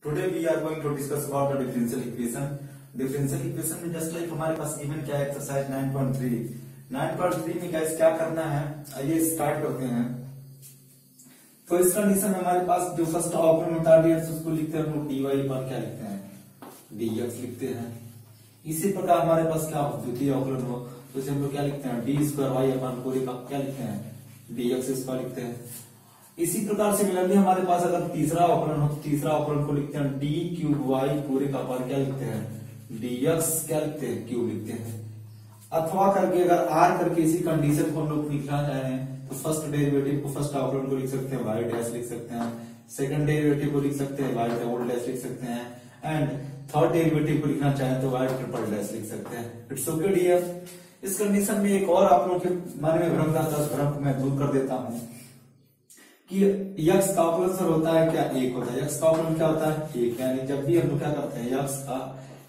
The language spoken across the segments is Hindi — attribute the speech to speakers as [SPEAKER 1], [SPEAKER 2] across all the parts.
[SPEAKER 1] Today we are going to discuss about the differential equation. Differential equation में just like हमारे पास गिवन क्या है एक्सरसाइज 9.3 9.3 में गाइस क्या करना है, आइए स्टार्ट करते हैं। तो इस कंडीशन में हमारे पास जो फर्स्ट ऑपरेशन होता है उसको लिखते हैं हम लोग dy पर क्या लिखते हैं dx लिखते हैं। इसी प्रकार हमारे पास क्या द्वितीय ऑपरेशन हो तो इसे हम लोग क्या लिखते हैं डी स्क्वायर वाई अपन पूरे का क्या लिखते हैं dx स्क्वायर लिखते हैं। इसी प्रकार सिमिलरली हमारे पास अगर तीसरा ऑपरेशन हो तो तीसरा ऑपरेशन को लिखते हैं डी क्यूब वाई पूरे का पर क्या लिखते हैं dx क्या लिखते हैं क्यूब लिखते हैं। अथवा करके अगर r करके इसी कंडीशन को हम लोग लिखना चाहें तो फर्स्ट डेरिवेटिव को फर्स्ट ऑपरेशन को लिख सकते हैं y डैश लिख सकते हैं, सेकंड डेरिवेटिव को लिख सकते हैं y डबल डैश लिख सकते हैं एंड थर्ड डेरिवेटिव को लिखना चाहें तो y ट्रिपल डैश लिख सकते हैं। It's okay dear. इस कंडीशन में एक और आप लोगों के मन में भ्रम था, उस भ्रम को मैं दूर कर देता हूं कि x का ऑपरेशन होता है क्या एक होता है, x का ऑपरेशन क्या होता है एक, यानी जब भी हम लोग क्या करते हैं x का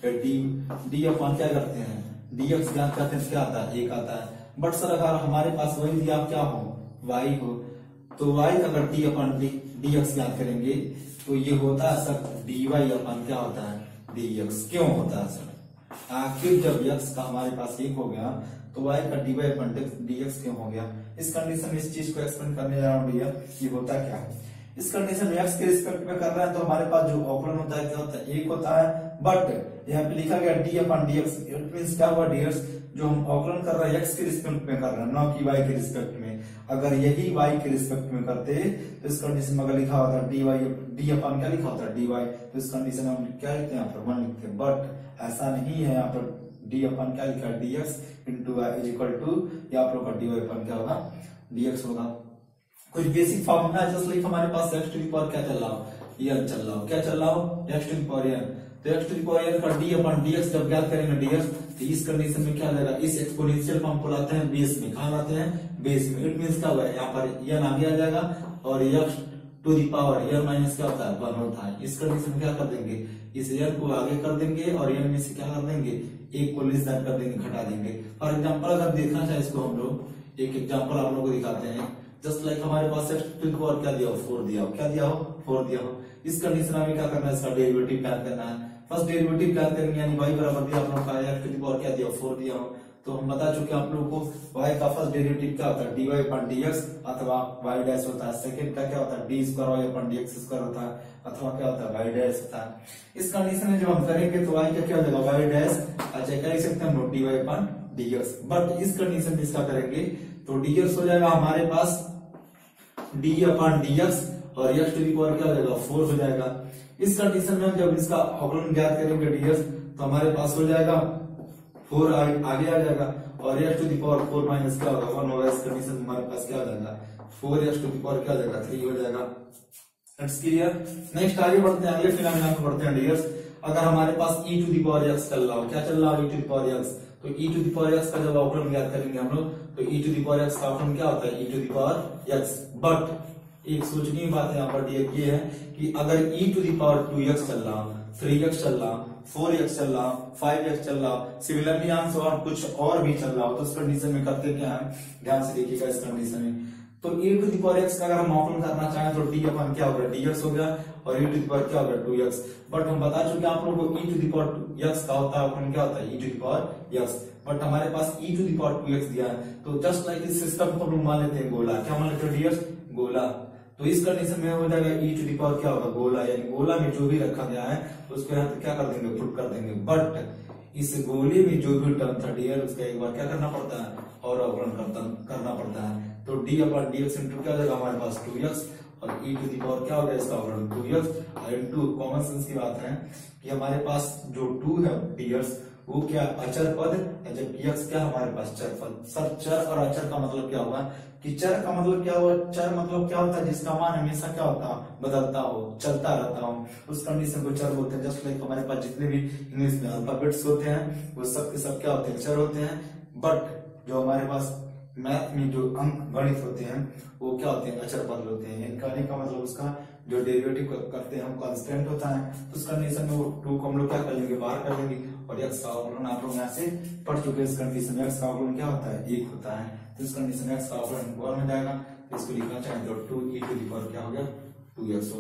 [SPEAKER 1] डी अपन क्या करते हैं dx ज्ञात करते हैं क्या आता है एक आता है। बट सर अगर हमारे पास वही दिया क्या हो y हो तो y का अगर डी अपन dx ज्ञात करेंगे तो ये होता है सर dy अपन क्या होता है dx। क्यों होता है सर, आखिर जब x का हमारे पास एक हो गया तो y का dy अपन dx क्यों हो गया। इस कंडीशन में इस चीज को एक्सप्लेन करने जा रहा हूँ डियर, ये होता क्या है। इस कंडीशन में x के रिस्पेक्ट में कर रहे हैं तो हमारे पास जो ऑपरेशन होता है क्या होता है एक होता है। बट यहाँ पे लिखा गया d upon dx, it means क्या हुआ डियर्स जो हम ऑपरेशन कर रहे हैं x के रिस्पेक्ट में कर रहे हैं ना कि y के रिस्पेक्ट में। अगर यही y के रिस्पेक्ट में करते तो इस कंडीशन में अगर लिखा होता डी अपन क्या लिखा होता dy तो इस कंडीशन में हम क्या लिखते हैं यहाँ पर 1 लिखते हैं। बट ऐसा नहीं है, यहाँ पर डी अपन क्या लिखा है dx into y is equal to या आप लोग का dy अपन क्या होगा dx होगा। कुछ बेसिक फॉर्मूला है जस्ट लाइक हमारे पास x टू द पावर क्या चल रहा हो n चल रहा हो, क्या चल रहा हो x to the power n। तो x to the power n का d अपन dx जब ज्ञात करेंगे dx तो इस कंडीशन में क्या लगेगा इस एक्सपोनेंशियल फॉर्म को लाते हैं बेस में, कहां लाते हैं बेस में। इट मींस क्या हुआ यहाँ पर n आगे आ जाएगा और x to the power n minus क्या होता है 1 होता है। इस कंडीशन में क्या कर देंगे इस n को आगे कर देंगे और n में से क्या कर देंगे एक को लेस दैन कर देंगे घटा देंगे। फॉर एग्जांपल अगर देखना चाहे इसको हम लोग एक एग्जांपल आप लोगों को दिखाते हैं। जस्ट लाइक हमारे पास x टू द पावर क्या दिया हो 4 दिया हो, क्या दिया हो 4 दिया हो। इस कंडीशन में क्या करना है इसका डेरिवेटिव ज्ञात करना है। फर्स्ट डेरिवेटिव ज्ञात करेंगे यानी y बराबर दिया आप लोगों का x टू द पावर क्या दिया 4 दिया हो। तो हम बता चुके हैं आप लोगों को y का फर्स्ट डेरिवेटिव क्या होता है dy अपन dx अथवा y डैश होता है। सेकंड का क्या होता है d square y upon dx square होता है अथवा क्या होता है y डैश होता है। इस कंडीशन में जब हम करेंगे तो y का क्या हो जाएगा y डैश, अच्छा क्या लिख सकते हैं हम लोग dy अपन dx। बट इस कंडीशन में इसका करेंगे तो dx हो जाएगा हमारे पास d अपन dx और x टू द पावर क्या हो जाएगा 4 हो जाएगा। इस कंडीशन में हम जब इसका ऑपरेशन ज्ञात करेंगे dx तो हमारे पास हो जाएगा 4 आगे आ जाएगा और x to the power 4 minus क्या होगा 1 होगा। इस कंडीशन में हमारे पास क्या हो जाएगा 4x टू द पावर क्या हो जाएगा 3 हो जाएगा। It's clear. नेक्स्ट आगे बढ़ते हैं, अगले फिनोमेना को बढ़ते हैं डियर्स। अगर हमारे पास e to the power x चल रहा हो, क्या चल रहा हो e to the power x, तो e to the power x का जब ऑपरेशन ज्ञात करेंगे हम लोग तो e to the power x का ऑपरेशन क्या होता है e to the power x। But एक सोचने की बात यहाँ पर ये है कि अगर e to the power 2x चल रहा 3x चल रहा 4x चल रहा 5x चल रहा सिमिलरली आंसर और कुछ और भी चल रहा हो तो उस कंडीशन में करते क्या है ध्यान से देखिएगा। इस कंडीशन में तो e to the power x का अगर हम ऑपरेशन करना चाहें तो d अपन क्या होगा dx हो गया और e टू द पावर क्या होगा 2x। बट हम बता चुके हैं आप लोगों को e to the power x का होता है ऑपरेशन क्या होता है e to the power x। But हमारे पास e to the power 2x दिया है तो जस्ट लाइक इस सिस्टम को हम लोग मान लेते हैं गोला, क्या मान लेते हैं डियर्स गोला। तो इस कंडीशन में हो जाएगा e टू द पावर क्या होगा गोला, यानी गोला में जो भी रखा गया है उसको यहाँ पे क्या कर देंगे पुट कर देंगे। बट इस गोले में जो भी टर्म था डियर उसका एक बार क्या करना पड़ता है और ऑपरेशन करना पड़ता है। तो d अपन dx इंटू क्या हो जाएगा हमारे पास 2x और e टू द पावर क्या हो गया इसका ऑपरेशन 2x और इंटू कॉमन सेंस की बात है कि हमारे पास जो 2 है डियर्स वो क्या अचर पद है जबकि x क्या हमारे पास चर पद। सर चर और अचर का मतलब क्या होगा कि चर का मतलब क्या हुआ, चर मतलब क्या होता है जिसका मान हमेशा क्या होता है बदलता हो चलता रहता हो, उस कंडीशन को चर बोलते हैं। जस्ट लाइक हमारे पास जितने भी इंग्लिश में अल्फाबेट्स होते हैं वो सब के सब क्या होते हैं चर होते हैं। बट जो हमारे पास मैथ में जो अंक गणित होते हैं वो क्या होते हैं अचर पद होते हैं। इनका का मतलब उसका जो डेरिवेटिव करते हैं हम कांस्टेंट होता है। तो उस कंडीशन में वो 2 को हम लोग क्या कर लेंगे बाहर कर लेंगे और x का ऑपरेशन आप लोग यहाँ से पढ़ चुके हैं। इस कंडीशन में x का ऑपरेशन क्या होता है 1 होता है। तो इस कंडीशन में x का ऑपरेशन 1 हो जाएगा। इसको लिखना चाहें तो 2e टू द पावर क्या हो गया 2x हो गया।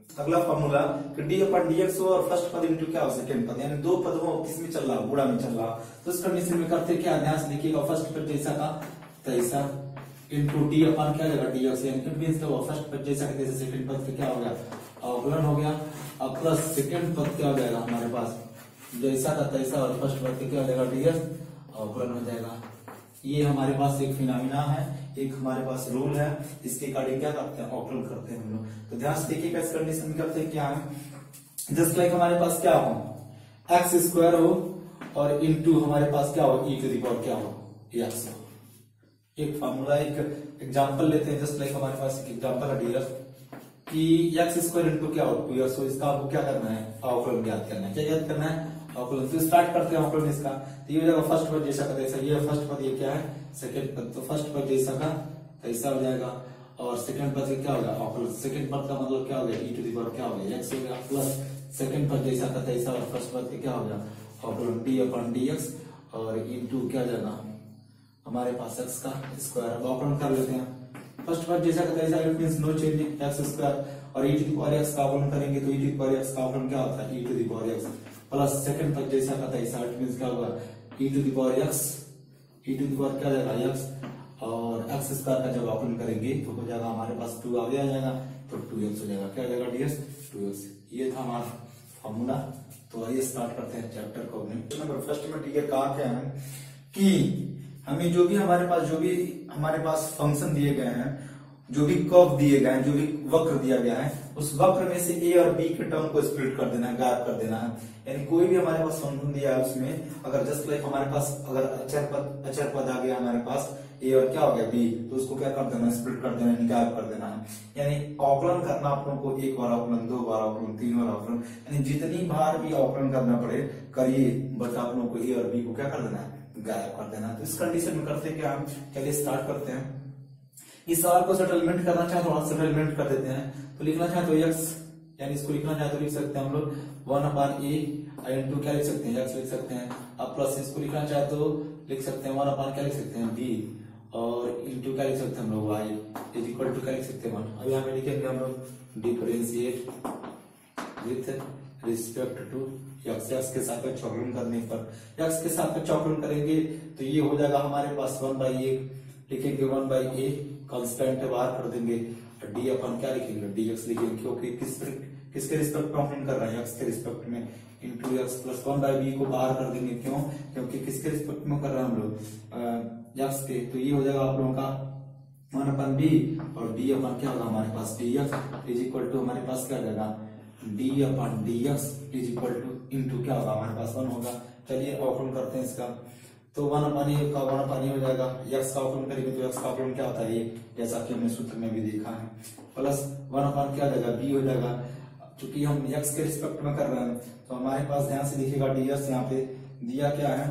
[SPEAKER 1] अगला फॉर्मूला कि डी अपन डीएक्स हो और फर्स्ट पद इंटू क्या हो सेकंड पद, यानी दो पद हो किसमें चल रहा, गुणा में चल रहा। तो इस कंडीशन में करते क्या, ध्यान से देखिएगा, फर्स्ट पद जैसा का तैसा इंटू डी अपन क्या जाएगा डीएक्स, यानी इट मींस क्या हुआ, फर्स्ट पद जैसा का तैसा सेकंड पद क्या हो गया अवकलन हो गया। अब प्लस सेकंड पद क्या हो जाएगा हमारे पास जैसा का तैसा और फर्स्ट पद क्या हो जाएगा डीएक्स अवकलन हो जाएगा। ये हमारे पास एक फिनोमिना है, एक हमारे पास रूल है, इसके अकॉर्डिंग क्या करते हैं अवकलन करते हैं हम लोग। तो ध्यान से देखिएगा इस कंडीशन में करते हैं क्या है, जस्ट लाइक हमारे पास क्या हो एक्स स्क्वायर हो और इनटू हमारे पास क्या हो ई टू द पावर क्या हो एक्स हो। एक फॉर्मूला एक एग्जांपल लेते हैं, जस्ट लाइक हमारे पास एक एग्जांपल है डियर कि एक्स स्क्वायर इनटू क्या हो 2x, इसका आपको क्या करना है अवकलन ज्ञात करना है। क्या ज्ञात करना है अवकलन। तो स्टार्ट करते हैं अवकलन इसका। तो ये हो जाएगा फर्स्ट पद जैसा का तैसा, ये फर्स्ट पद ये क्या है सेकंड पद, तो फर्स्ट पद जैसा का तैसा हो जाएगा और सेकंड पद क्या होगा अवकलन। सेकंड पद का मतलब क्या हो गया ई टू द पावर क्या हो गया x हो गया प्लस सेकंड पद जैसा का तैसा और फर्स्ट पद क्या हो गया अवकलन डी अपन dx और इनटू क्या जाएगा हमारे पास x का स्क्वायर। अब अवकलन कर लेते हैं फर्स्ट पद जैसा का तैसा, it means no change x square और e to the power x का अवकलन करेंगे तो e to the power x का अवकलन क्या होता है e to the power x plus second पद जैसा का तैसा, इट मींस क्या होगा e to the power x, e to the power क्या जाएगा x और x स्क्वायर का जब अवकलन करेंगे तो हो जाएगा हमारे पास 2 आगे आ जाएगा तो 2x हो जाएगा। क्या हो जाएगा ds 2x। ये था हमारा फॉर्मूला। तो आइए स्टार्ट करते हैं चैप्टर को। नंबर फर्स्ट में टीचर कहा क्या है कि हमें जो भी हमारे पास फंक्शन दिए गए हैं, जो भी कर्व दिए गए हैं, जो भी वक्र दिया गया है, उस वक्र में से a और b के टर्म को स्प्लिट कर देना है, गायब कर देना है। यानी कोई भी हमारे पास फंक्शन दिया है उसमें अगर जस्ट लाइक हमारे पास अगर अचर पद आ गया हमारे पास a और क्या हो गया b, तो उसको क्या कर देना स्प्लिट कर देना, गायब कर देना है। यानी अवकलन करना आप लोगों को एक बार अवकलन, 2 बार अवकलन, 3 बार अवकलन, यानी जितनी बार भी अवकलन करना पड़े करिए, बट आप लोगों को a और b को क्या कर देना है गायब कर देना। तो इस कंडीशन में करते क्या हम, चलिए स्टार्ट करते हैं। इस सवाल को सेटलमेंट करना चाहे तो सेटलमेंट कर देते हैं। तो लिखना चाहे तो x, यानी इसको लिखना चाहे तो लिख सकते हैं हम लोग 1/a इंटू क्या लिख सकते हैं x लिख सकते हैं। अब प्लस इसको लिखना चाहे तो लिख सकते हैं 1/ क्या लिख सकते हैं b और इंटू क्या लिख सकते हैं हम लोग y इज इक्वल टू क्या लिख सकते हैं 1। अब यहाँ पे लिखेंगे हम लोग differentiate with respect to x, x के साथ अवकलन करने पर x के साथ अवकलन करेंगे तो ये हो जाएगा हमारे पास 1/a, लिखेंगे 1/a कांस्टेंट बाहर कर देंगे, डी अपन क्या लिखेंगे dx लिखेंगे, क्योंकि किसके रिस्पेक्ट में ऑपरेट कर रहे हैं x के रिस्पेक्ट में, इंटू x प्लस 1/b को बाहर कर देंगे, क्यों क्योंकि किसके रिस्पेक्ट में कर रहे हैं हम लोग x के। तो ये हो जाएगा आप लोगों का 1/b और d अपन क्या होगा हमारे पास dx इज इक्वल टू हमारे पास क्या जाएगा d upon dx is equal to into क्या होगा हमारे पास 1 होगा। चलिए अवकलन करते हैं इसका। तो 1/a का 1/a हो जाएगा, x का अवकलन करेंगे तो x का अवकलन क्या होता है ये, जैसा कि हमने सूत्र में भी देखा है, प्लस 1/, क्या जाएगा b हो जाएगा। चूंकि हम x के रिस्पेक्ट में कर रहे हैं तो हमारे पास ध्यान से देखिएगा ds यहाँ पे दिया क्या है,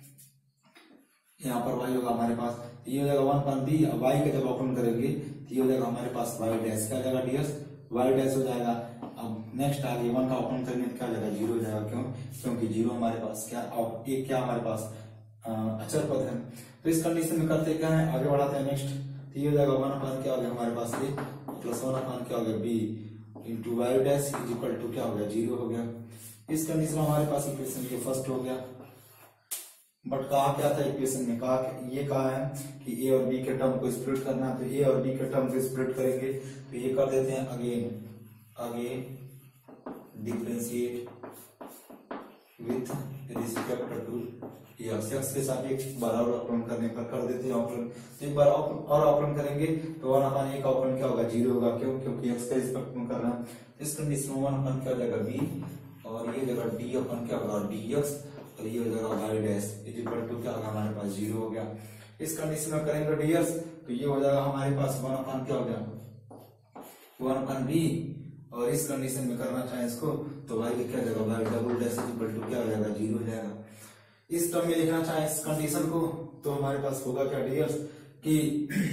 [SPEAKER 1] यहाँ पर y होगा हमारे पास, ये हो जाएगा 1/b, y का जब अवकलन करेंगे तो ये हो जाएगा हमारे पास y डैश, क्या जाएगा ds y डैश हो जाएगा। अब नेक्स्ट आगे 1 का अवकलन करेंगे क्या जाएगा 0 हो जाएगा, क्यों क्योंकि 0 हमारे पास क्या एक क्या हमारे पास अचर पद है। तो इस कंडीशन में करते क्या है आगे बढ़ाते हैं नेक्स्ट। तो ये हो जाएगा 1/, क्या हो गया हमारे पास ये प्लस 1/, क्या हो गया b into y dash is equal to क्या हो गया 0 हो गया। इस कंडीशन में हमारे पास इक्वेशन ये फर्स्ट हो गया। बट कहा क्या था इक्वेशन में, कहा है कि a और b के टर्म को स्प्लिट करना, तो a और b के टर्म को स्प्लिट करेंगे तो ये कर देते हैं again differentiate with respect to x के साथ एक बार और अवकलन करने पर कर देते हैं अवकलन। तो एक बार और अवकलन करेंगे तो 1/a का अवकलन क्या होगा 0 होगा, क्यों क्योंकि x के रिस्पेक्ट में कर रहे हैं। इस कंडीशन में 1/, क्या हो जाएगा b और ये जगह d अपन क्या होगा dx और ये हो जाएगा y dash is equal to क्या होगा हमारे पास 0 हो गया। इस कंडीशन में करेंगे dx तो ये हो जाएगा हमारे पास 1/, क्या हो गया 1/b और इस कंडीशन में करना चाहे इसको तो y क्या जाएगा y double dash is equal to क्या हो जाएगा 0 हो जाएगा। इस टर्म में लिखना चाहे इस कंडीशन को तो हमारे पास होगा क्या डियर्स कि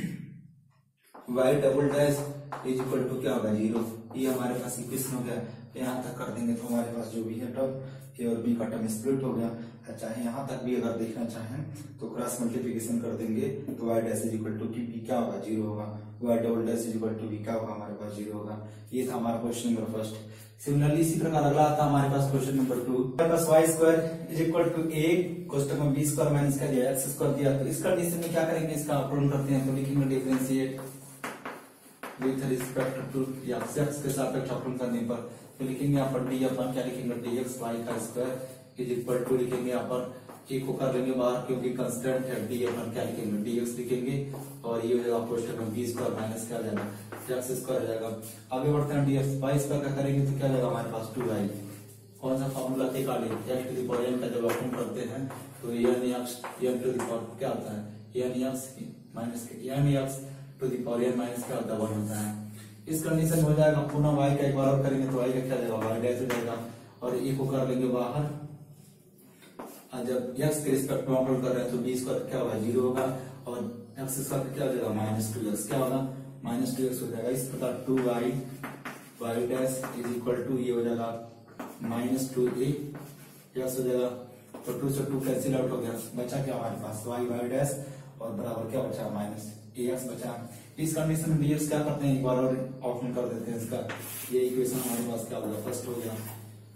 [SPEAKER 1] y double dash is equal to क्या होगा 0। ये हमारे पास इक्वेशन हो गया। यहाँ तक कर देंगे तो हमारे पास जो भी है टर्म ए और बी का टर्म स्प्लिट हो गया। चाहे यहाँ तक भी अगर देखना चाहें तो क्रॉस मल्टीप्लिकेशन कर देंगे तो y dash is equal to b क्या होगा 0 होगा, y double dash is equal to b क्या होगा हमारे पास 0 होगा। ये था हमारा क्वेश्चन नंबर फर्स्ट। सिमिलरली इसी प्रकार अगला आता है हमारे पास क्वेश्चन नंबर 2। हमारे पास y square is equal to a कोष्टक में b स्क्वायर माइनस का दिया x स्क्वायर दिया, तो इस कंडीशन में क्या करेंगे, इसका अपलोड करते हैं तो लिखेंगे differentiate with respect to x के सापेक्ष अपलोड करने पर तो लिखेंगे यहाँ पर डी अपन क्या लिखेंगे dx y का स्क्वायर इज इक्वल टू लिखेंगे यहाँ पर ए को कर लेंगे बाहर क्योंकि कांस्टेंट है, डी अपन क्या लिखेंगे dx लिखेंगे और ये हो जाएगा कोष्टक में b स्क्वायर माइनस क्या हो जाएगा x स्क्वायर हो जाएगा। आगे बढ़ते हैं dx y स्क्वायर का करेंगे तो क्या जाएगा हमारे पास 2y। कौन सा फॉर्मूला थे काले x to the power n का जब अपन करते हैं तो n x n to the power क्या आता है n x minus n x to the power n minus क्या होता है 1 होता है। इस कंडीशन में हो जाएगा पुनः y का एक बार और करेंगे तो y का क्या जाएगा y डैश हो जाएगा और e को कर लेंगे बाहर। जब x के रिस्पेक्ट में ऑपरेट कर रहे हैं तो b स्क्वायर क्या होगा 0 होगा और x स्क्वायर क्या हो जाएगा -2x क्या होगा -2x हो जाएगा। इस प्रकार 2y y dash is equal to ये हो जाएगा -2a x हो जाएगा तो 2 से 2 कैंसिल आउट हो गया, बचा क्या हमारे पास y डैश और बराबर क्या बचा -ax बचा। इस कंडीशन में dx क्या करते हैं एक बार और ऑप्शन कर देते हैं इसका, ये इक्वेशन हमारे पास क्या होगा फर्स्ट हो गया।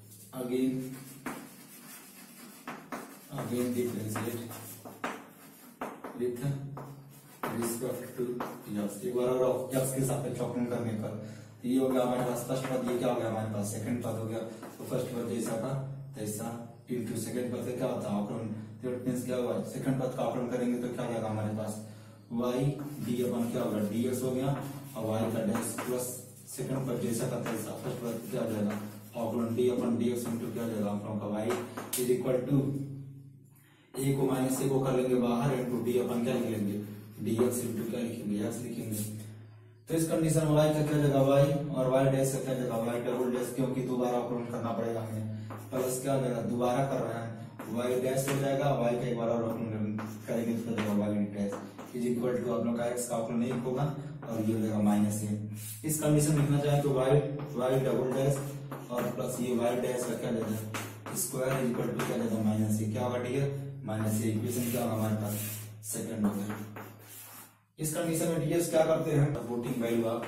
[SPEAKER 1] Again differentiate with respect to x एक बार और x के सापेक्ष ऑपरेशन करने पर ये हो गया हमारे पास फर्स्ट पद, ये क्या हो गया हमारे पास सेकंड पद हो गया। तो फर्स्ट पद जैसा का तैसा इनटू सेकंड पद क्या होता है ऑपरेशन, तो इट मींस क्या होगा सेकंड पद का ऑपरेशन करेंगे तो क्या हो जाएगा हमारे पास y d अपन क्या होगा dx हो गया और y का डैश प्लस सेकंड पद जैसा का तैसा फर्स्ट पद क्या हो जाएगा ऑपरेशन d अपन dx इनटू क्या हो जाएगा ऑपरेशन का y is equal to a को माइनस a को कर लेंगे बाहर इनटू d अपन क्या लिख लेंगे dx इनटू क्या लिखेंगे x लिखेंगे। तो इस कंडीशन में y का क्या जाएगा y और y डैश का क्या जाएगा y डबल डैश क्योंकि दोबारा ऑपरेशन करना पड़ेगा हमें प्लस क्या हो जाएगा दोबारा कर रहे हैं y डैश हो जाएगा y का एक बार और ऑपरेशन करेंगे तो क्या जाएगा y dash is equal to आप लोग का x का ऑपरेशन नहीं होगा और ये हो जाएगा -a। इस कंडीशन में लिखना चाहे तो y डबल डैश और प्लस ये y डैश का क्या जाएगा स्क्वायर इज इक्वल टू क्या जाएगा -a क्या होगा डियर -a। इक्वेशन क्या होगा हमारे पास सेकंड हो गया। इस कंडीशन में dx क्या करते हैं putting value of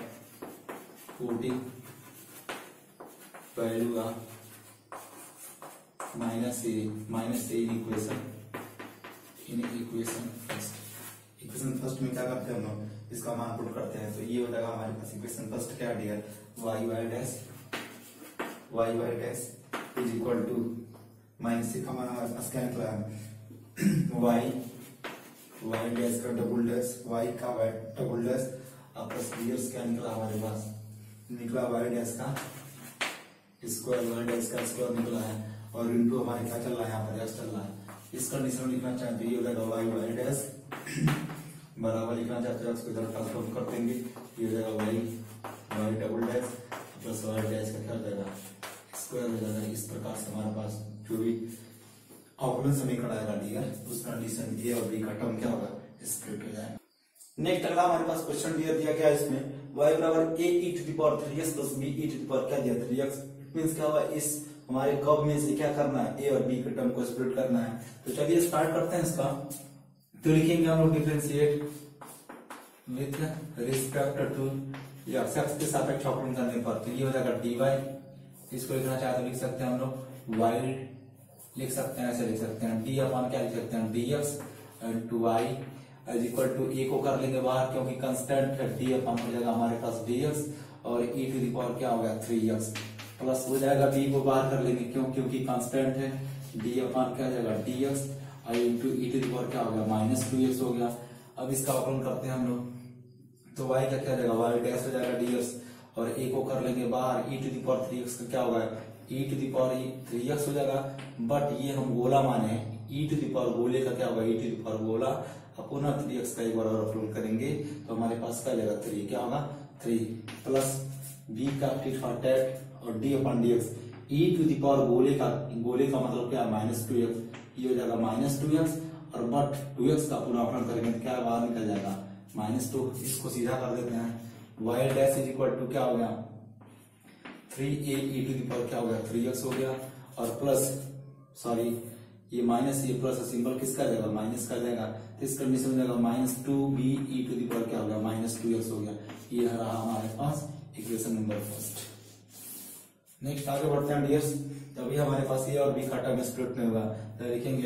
[SPEAKER 1] -a in equation first में क्या करते हैं हम लोग इसका मान पुट करते हैं तो ये हो जाएगा हमारे पास इक्वेशन फर्स्ट क्या dear y dash is equal to -a का मान हमारे पास क्या निकला है y डैश का डबल डैश y का डबल डैश और प्लस dx क्या निकला हमारे पास निकला y डैश का स्क्वायर y डैश का स्क्वायर निकला है और इनटू हमारे क्या चल रहा है यहाँ पर x चल रहा है। इस कंडीशन में लिखना चाहते हैं ये हो जाएगा y डैश बराबर लिखना चाहते हैं उसको इधर ट्रांसफॉर्म कर देंगे ये हो जाएगा y double dash plus y dash का क्या हो जाएगा स्क्वायर हो जाएगा। इस प्रकार से हमारे पास जो भी ऑपरेशन समीकरण आएगा डियर उस कंडीशन ए और बी का टर्म क्या होगा स्प्लिट हो जाएगा। नेक्स्ट अगला हमारे पास क्वेश्चन दिया गया इसमें y बराबर a e to the power 3x plus b e to the power क्या दिया 3x मींस क्या होगा इस हमारे कर्व में से क्या करना है a और b के टर्म को स्प्लिट करना है। तो चलिए स्टार्ट करते हैं इसका। तो लिखेंगे हम लोग differentiate with respect to x के सापेक्ष ऑपरेशन करने पर तो ये हो जाएगा dy। इसको लिखना चाहे तो लिख सकते हैं हम लोग y लिख सकते हैं ऐसे लिख सकते हैं d अपन क्या लिख सकते हैं dx two y is equal to a को कर लेंगे बाहर क्योंकि कांस्टेंट है d अपन हो जाएगा हमारे पास dx और e टू द पावर क्या हो गया 3x प्लस हो जाएगा b को बाहर कर लेंगे क्योंकि कांस्टेंट है d अपन क्या हो जाएगा dx और into e to the power क्या हो गया -2x हो गया। अब इसका ऑपरेशन करते हैं हम लोग तो y का क्या जाएगा y डैश हो जाएगा dx और a को कर लेंगे बाहर e to the power 3x का क्या होगा e to the power 3x हो जाएगा बट ये हम गोला माने e टू द पावर गोले का क्या होगा e टू द पावर गोला अपना 3x का एक बार और अपलोड करेंगे तो हमारे पास क्या जाएगा 3 क्या होगा 3 प्लस b का टिट फॉर टैट और d upon dx e to the power गोले का मतलब क्या -2x ये हो जाएगा -2x और बट 2x का पूरा अपलोड करेंगे तो क्या बाहर निकल जाएगा -2। इसको सीधा कर देते हैं y dash is equal to क्या हो गया 3a e to the power क्या हो गया 3x हो गया, और प्लस सॉरी ये माइनस ये प्लस सिंबल किसका जाएगा माइनस का जाएगा, तो इस कंडीशन में जाएगा -2b e to the power क्या हो गया -2x हो गया। ये रहा हमारे पास इक्वेशन नंबर फर्स्ट। नेक्स्ट आगे बढ़ते हैं डियर्स। अभी हमारे पास ए और बी का टर्म स्प्लिट नहीं होगा, तो लिखेंगे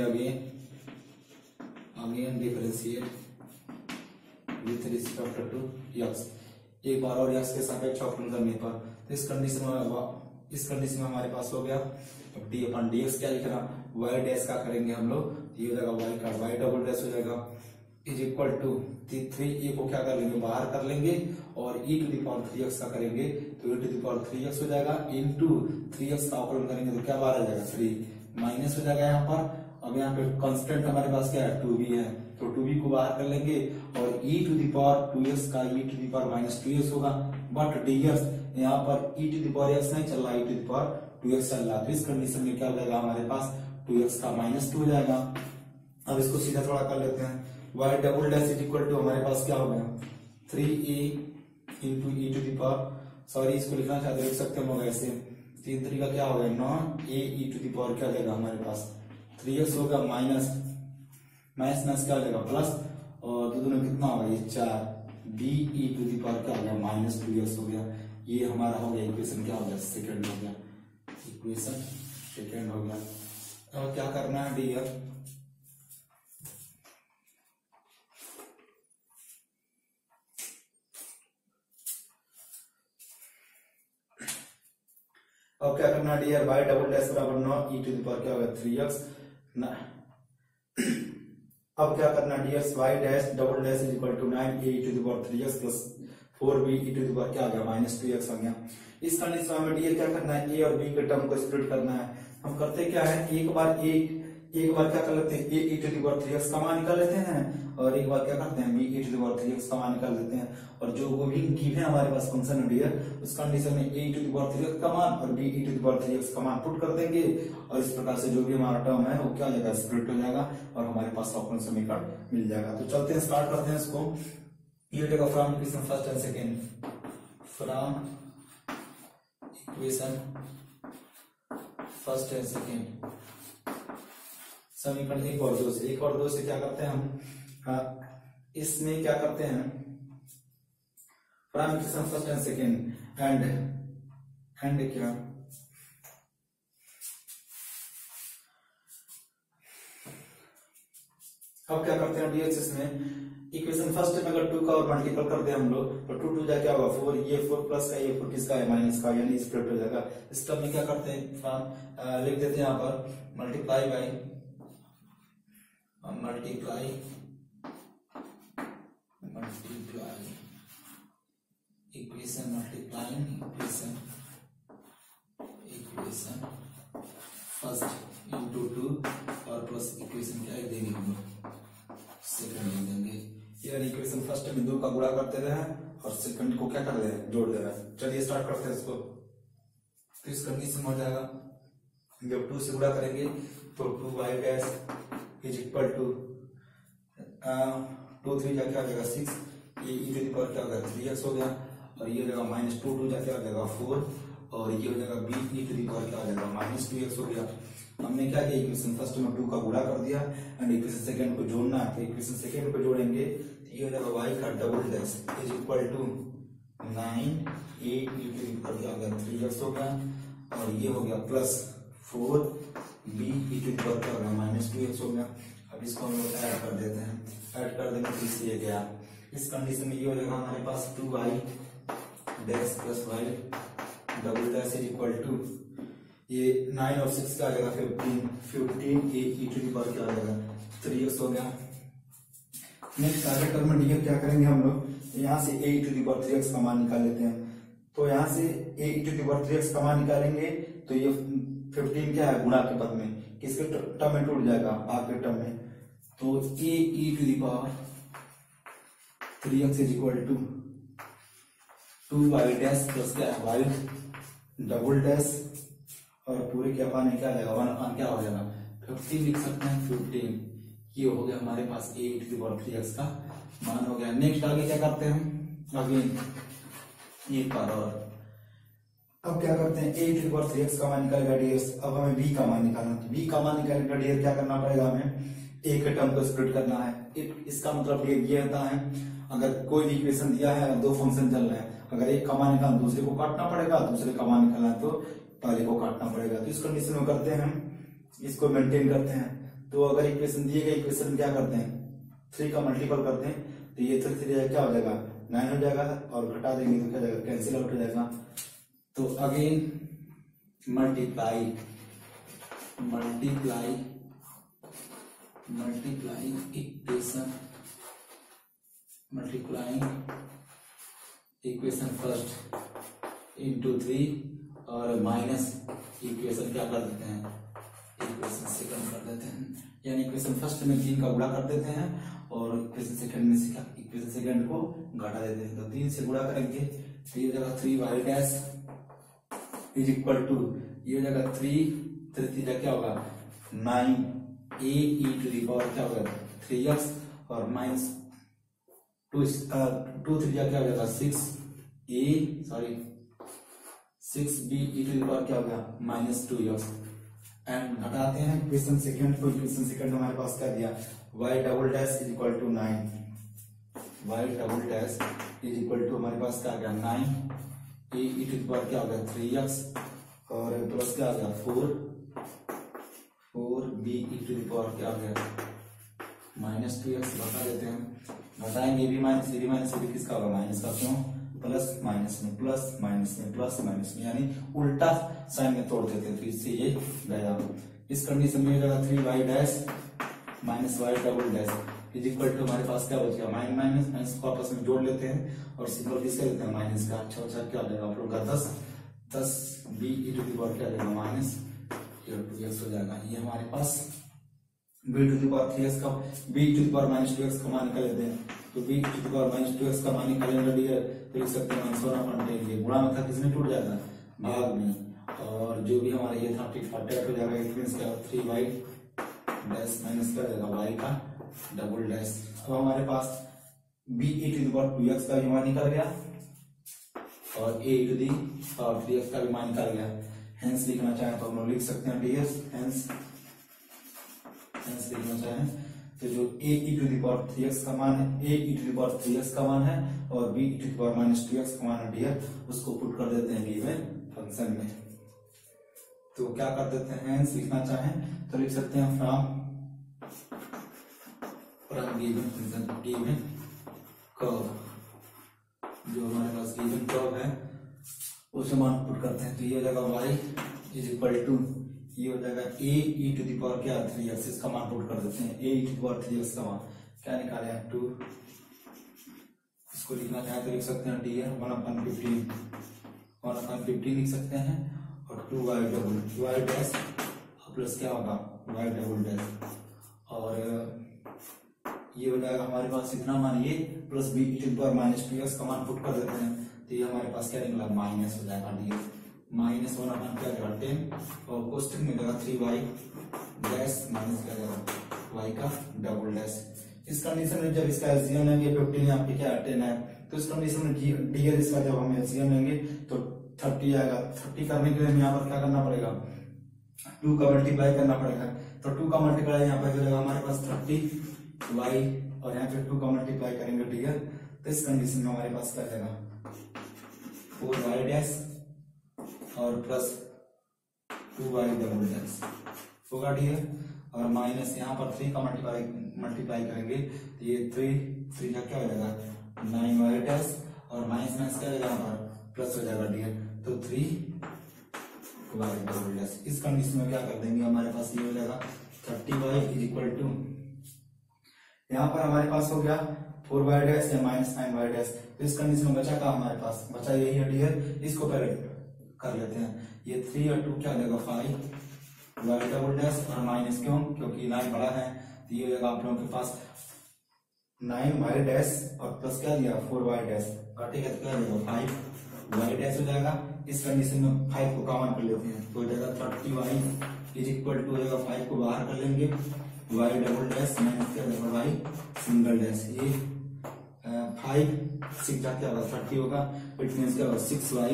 [SPEAKER 1] again differentiate with respect to x, एक बार और x के सापेक्ष अवकलन करने पर, तो इस कंडीशन में हमारे पास हो गया अब डी अपन dx क्या लिखना y डैश का करेंगे हम लोग, ये हो जाएगा y का y डबल डैश हो जाएगा इज इक्वल टू 3a को क्या कर लेंगे बाहर कर लेंगे, और e to the power 3x का करेंगे तो e to the power 3x हो जाएगा, इनटू 3x का अवकलन करेंगे तो क्या बाहर आ जाएगा 3 माइनस हो जाएगा यहाँ पर। अब यहाँ पे कांस्टेंट हमारे पास क्या है 2b है, तो 2b को बाहर कर लेंगे, और e to the power 2x का e to the power -2x होगा, बट dx यहाँ पर e to the power x नहीं चल रहा, e to the power 2x चल रहा है, तो इस कंडीशन में क्या हो जाएगा हमारे पास 2x का -2 हो जाएगा। अब इसको सीधा थोड़ा कर लेते हैं, y double dash is equal to हमारे पास क्या हो गया 3a into e to the power, sorry इसको लिखना चाहते लिख सकते हम ऐसे, 3 तरीका क्या हो गया non a e to the power क्या देगा हमारे पास 3x होगा माइनस माइनस क्या हो जाएगा प्लस, और दोनों कितना होगा ये 4 b e to the power क्या हो गया -2x हो गया। ये हमारा हो गया इक्वेशन क्या हो गया सेकंड हो गया, इक्वेशन सेकंड हो गया। अब क्या करना है डियर, अब क्या करना है डियर, y डबल डैश बराबर 9 e टू द पावर क्या होगा 3x। अब क्या करना है dear, y dash double dash is equal to 9a e to the power 3x plus 4b e to the power क्या आ गया -2x आ गया। इस कंडीशन में डियर क्या करना है, a और b के टर्म को स्प्लिट करना है। हम करते क्या है, एक बार क्या कर लेते हैं a e to the power 3x का मान निकाल लेते हैं, और एक बार क्या करते हैं b e to the power 3x का मान निकाल लेते हैं, और जो गिवन है हमारे पास फंक्शन है डियर, उस कंडीशन में a e to the power 3x का मान और b e to the power 3x का मान पुट कर देंगे, और इस प्रकार से जो भी हमारा टर्म है वो क्या हो जाएगा स्प्लिट हो जाएगा, और हमारे पास अवकलन समीकरण मिल जाएगा। तो चलते हैं स्टार्ट करते हैं इसको। ये देखो from equation first and second, from equation first and second समीकरण 1 और 2 से, 1 और 2 से क्या करते हैं हम, इसमें क्या करते हैं from equation first and second and क्या अब क्या करते हैं डीएक्स इसमें इक्वेशन फर्स्ट में अगर 2 का और मल्टीपल कर दे हम लोग तो 2 2 जा क्या होगा 4, ये 4 प्लस का ये 4 किसका है माइनस का, यानी स्प्लिट हो जाएगा। इस टर्म में क्या करते हैं लिख देते हैं यहाँ पर multiply by equation multiplying equation first into 2 और प्लस इक्वेशन क्या देंगे हम लोग सेकंड लिख देंगे, यानी इक्वेशन फर्स्ट में 2 का गुणा करते रहे और सेकंड को क्या कर रहे हैं जोड़ दे रहे हैं। चलिए स्टार्ट करते हैं इसको। तो इस कंडीशन हो जाएगा जब 2 से गुणा करेंगे तो 2y dash is equal to 2 3 जाके आ जाएगा 6, ये e टू द पावर क्या होगा 3x हो गया, और ये हो जाएगा -2 2 जाके आ जाएगा 4, और ये हो जाएगा b e to the power क्या आ जाएगा -2x हो गया। हमने क्या किया इक्वेशन फर्स्ट में 2 का गुणा कर दिया एंड इक्वेशन सेकंड को जोड़ना है, तो इक्वेशन सेकंड को जोड़ेंगे तो ये हो जाएगा y का double dash is equal to 9a e to the power क्या हो गया 3x हो गया, और ये हो गया plus 4b e to the power क्या हो गया -2x हो गया। अब इसको हम लोग ऐड कर देते हैं, ऐड कर देंगे तो इससे ये गया। इस कंडीशन में ये हो जाएगा हमारे पास 2y dash plus y double dash is equal to ये 9 और 6 का आ जाएगा 15 a e to the power क्या आ जाएगा 3x हो गया। नेक्स्ट आगे टर्म में डीएफ क्या करेंगे हम लोग, यहाँ से a e to the power 3x का मान निकाल लेते हैं। तो यहाँ से a e to the power 3x का मान निकालेंगे तो ये 15 क्या है गुणा के पद में, किसके टर्म में टूट जाएगा भाग के टर्म में, तो a e to the power 3x is equal to 2y dash plus क्या है y डबल डैश, और पूरे के अपान क्या आएगा 1 अपान क्या हो जाएगा 15 लिख सकते हैं 15, ये हो गया हमारे पास a e to the power 3x का मान हो गया। नेक्स्ट आगे क्या करते हैं हम अगेन एक बार और अब क्या करते हैं, a to the power 3x का मान निकालेगा ds। अब हमें b का मान निकालना है, b का मान निकालने का ds क्या करना पड़ेगा, हमें a के टर्म को स्प्लिट करना है। इसका मतलब ये होता है, अगर कोई भी इक्वेशन दिया है, दो फंक्शन चल रहे हैं, अगर एक का मान निकालना दूसरे को काटना पड़ेगा, दूसरे का मान निकालना तो पहले को काटना पड़ेगा। तो इस कंडीशन में करते हैं हम, इसको मेंटेन करते हैं। तो अगर इक्वेशन दिए गए इक्वेशन में क्या करते हैं, 3 का मल्टीपल करते हैं, तो ये 3 क्या हो जाएगा, 9 हो जाएगा, और घटा देंगे तो क्या जाएगा, कैंसिल आउट हो जाएगा। तो again multiply equation first into 3 और माइनस इक्वेशन क्या कर देते हैं, इक्वेशन सेकंड कर देते हैं। यानी इक्वेशन फर्स्ट में 3 का गुणा कर देते हैं और इक्वेशन सेकंड में इक्वेशन सेकंड को घटा देते हैं। तो 3 से गुणा करेंगे तो ये हो जाएगा 3y dash is equal to, ये हो जाएगा 3 क्या होगा 9a e to the power क्या होगा 3x और माइनस 2 3 क्या हो जाएगा 6b e to the power क्या होगा माइनस 2x। एंड घटाते हैं इक्वेशन सेकंड को, इक्वेशन सेकंड हमारे पास क्या दिया, y double dash is equal to 9, y double dash is equal to हमारे पास क्या आ गया 9 a e to the power क्या होगा 3x और प्लस क्या आ गया 4b e to the power क्या आ गया माइनस 2x। घटा देते हैं, घटाएंगे भी माइनस से भी किसका होगा माइनस का, क्यों, प्लस माइनस में प्लस माइनस में प्लस माइनस में, यानी उल्टा साइन में तोड़ देते हैं। तो इससे ये गया। इस कंडीशन में हो जाएगा 3y dash minus y double dash is equal to हमारे पास क्या बच गया माइनस माइनस को आपस में जोड़ लेते हैं और सिंपल किस कर देते हैं माइनस का। अच्छा क्या हो जाएगा आप लोग का 10 b e to the power क्या जाएगा माइनस 2x हो जाएगा। ये हमारे पास b to the power 3x का b to the power minus 2x का मान निकाल लेते हैं। तो b to the power minus 2x का मान निकालेंगे डियर, तो लिख सकते हैं 1/10। गुणा में था किसमें टूट जाएगा, भाग में, और जो भी हमारा ये था 48 हो जाएगा। इट मींस क्या 3y डैश माइनस क्या हो जाएगा y का डबल डैश। अब हमारे पास b e to the power 2x का भी मान निकल गया और a e to the power 3x का भी मान निकल गया। हेंस लिखना चाहें तो हम लोग लिख सकते हैं ds हेंस लिखना चाहें तो जो a e to the power 3x का मान है, a e to the power 3x का मान है और b e to the power minus 2x का मान है डियर, उसको पुट कर देते हैं गिवन फंक्शन में। तो क्या कर देते हैं, हेंस लिखना चाहें तो लिख सकते हैं from given function given curve, जो हमारे पास गिवन कर्व है उसे मान पुट करते हैं। तो ये हो जाएगा y इज इक्वल टू, ये हो जाएगा a e to the power क्या 3x, इसका मान पुट कर देते हैं। a e to the power 3x का मान क्या निकाले हैं 2, इसको लिखना चाहे तो लिख सकते हैं डी 1/15 लिख सकते हैं और 2y double y dash plus क्या होगा y डबल डैश, और ये हो जाएगा हमारे पास इतना मान, ये plus b e to the power minus 2x का मान पुट कर देते हैं। तो ये हमारे पास क्या निकला माइनस हो जाएगा डी माइनस 1/10 और क्वेश्चन में जाएगा 3y डैश माइनस क्या जाएगा y का डबल डैश। इस कंडीशन में जब इसका एलसीएम लेंगे 15 यहाँ पे क्या 10 है, तो इस कंडीशन में डियर इसका जब हम एलसीएम लेंगे तो 30 आएगा। 30 करने के लिए हमें यहाँ पर क्या करना पड़ेगा 2 का मल्टीप्लाई करना पड़ेगा। तो 2 का मल्टीप्लाई यहाँ पर हो जाएगा हमारे पास 30y और यहाँ पे 2 का मल्टीप्लाई करेंगे डियर, तो इस कंडीशन में हमारे पास क्या जाएगा 4y डैश और प्लस 2y डबल डैश होगा डियर, और माइनस यहाँ पर 3 का मल्टीप्लाई करेंगे तो ये 3 का क्या हो जाएगा 9y डैश और माइनस माइनस क्या हो जाएगा यहाँ पर प्लस हो जाएगा डियर, तो 3y डबल डैश। इस कंडीशन में क्या कर देंगे हमारे पास ये हो जाएगा 30y इज इक्वल टू, यहाँ पर हमारे पास हो गया 4y डैश या माइनस 9y डैश। तो इस कंडीशन में बचा का हमारे पास बचा यही है डियर, इसको पहले कर लेते हैं। ये 3 और 2 क्या हो जाएगा 5y डबल डैश और माइनस क्योंकि 9 बड़ा है, तो ये हो जाएगा आप लोगों के पास 9y डैश और प्लस क्या दिया 4y डैश, काटेगा तो क्या हो जाएगा 5y डैश हो जाएगा। इस कंडीशन में 5 को कॉमन कर लेते हैं तो हो जाएगा 30y इज इक्वल टू हो जाएगा 5 को बाहर कर लेंगे y डबल डैश माइनस क्या होगा y सिंगल डैश। ये 5 6 क्या होगा 30 होगा, इट मींस क्या होगा 6y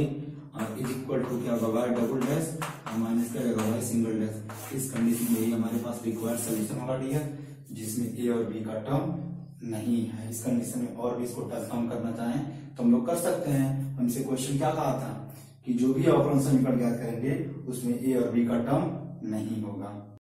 [SPEAKER 1] और इज इक्वल टू क्या होगा y डबल डैश और माइनस क्या रहेगा y सिंगल डैश। इस कंडीशन में ही हमारे पास रिक्वायर्ड सोल्यूशन होगा डियर, जिसमें a और b का टर्म नहीं है। इस कंडीशन में और भी इसको ट्रांसफॉर्म करना चाहें तो हम लोग कर सकते हैं। हमसे क्वेश्चन क्या कहा था कि जो भी अवकलन समीकरण ज्ञात करेंगे उसमें a और b का टर्म नहीं होगा।